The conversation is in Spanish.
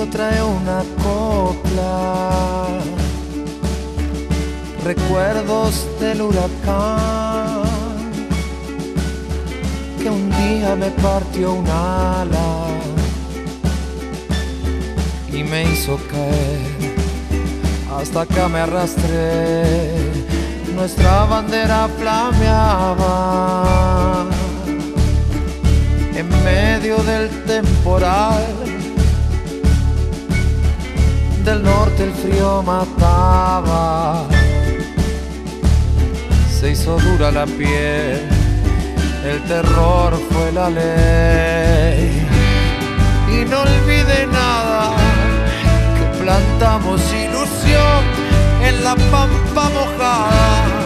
trae una copla, recuerdos del huracán que un día me partió un ala y me hizo caer. Hasta acá me arrastré, nuestra bandera flameaba en medio del temporal. Del norte el frío mataba, se hizo dura la piel, el terror fue la ley. Y no olvide nada, que plantamos ilusión en la pampa mojada.